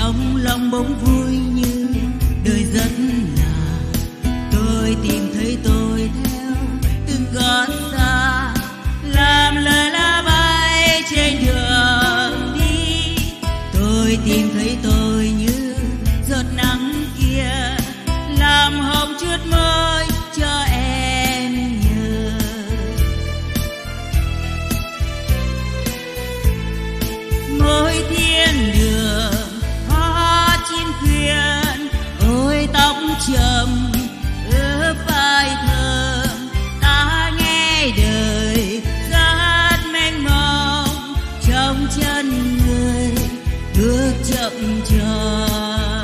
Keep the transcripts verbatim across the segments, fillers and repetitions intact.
trong lòng bỗng vui như đời rất là. Tôi tìm thấy tôi theo từng gót xa, làm lời lá bay trên đường đi. Tôi tìm thấy tôi như giọt nắng kia, làm hồng chút môi cho em nhớ. Mỗi thiên đường hoa chim khuyên, ôi tóc trầm ướp vai thơm. Ta nghe đời rất mênh mông, trong chân người bước chậm chậm.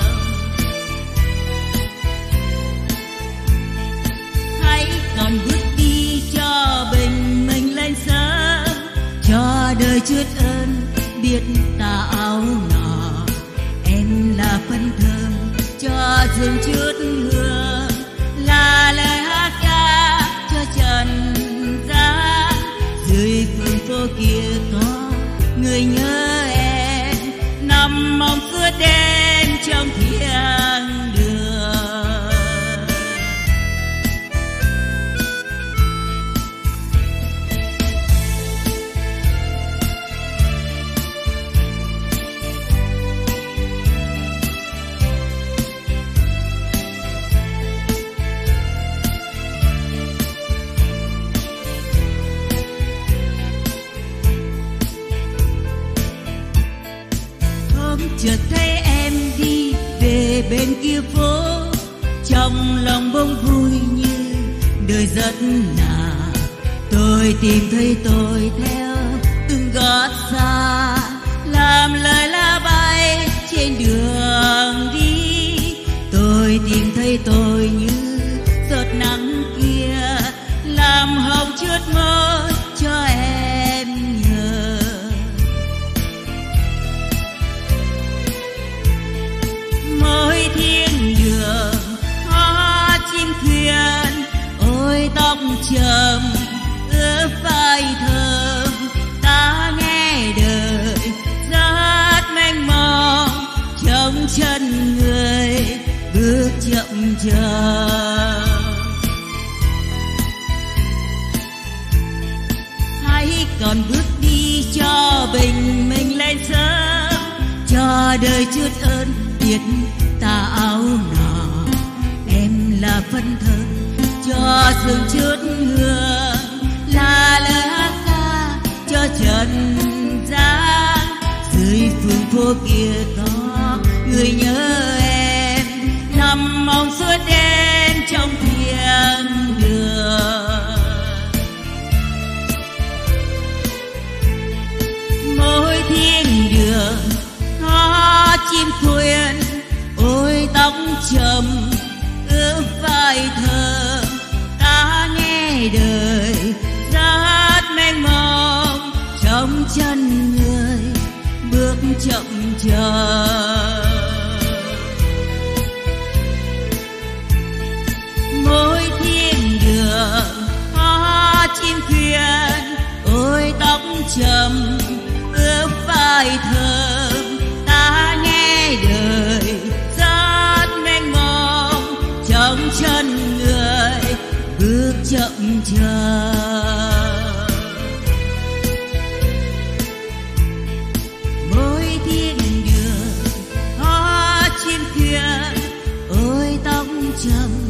Hãy còn bước đi cho bình minh lên sớm, cho đời chút ơn biết tà áo nọ. Em là phấn thơm cho rừng chút hương, là lời hát ca cho trần gian. Dưới phương phố kia có người nhớ em, nằm mong suốt đêm trong thiên đường. Chợt thấy em đi về bên kia phố, trong lòng bỗng vui như đời rất là. Tôi tìm thấy tôi theo từng gót xa, làm lời lá bay trên đường đi. Tôi tìm thấy tôi như giọt nắng kia, làm hồng chút môi cho em nhớ. Mỗi thiên đường hoa chim khuyên, ôi tóc trầm ướp vai thơm. Ta nghe đời rất mênh mông, trong chân người bước chậm chậm. Hãy còn bước đi cho bình minh lên sớm, cho đời chút ơn biết tà áo nọ. Em là phấn thơm cho sương chút hương, là lời hát ca cho trần gian. Dưới phương phố kia có người nhớ em, nằm mong suốt đêm trong thiên đường. Mỗi thiên đường hoa chim khuyên, ôi tóc trầm ướp vai thơm. Ta nghe đời rất mênh mông, trong chân người bước chậm chậm. Mỗi thiên đường hoa chim khuyên, ôi tóc trầm ướp vai thơm. Ta nghe đời rất mênh mông, trong chân người bước chậm chậm. Mỗi thiên đường hoa chim khuyên, ôi tóc trầm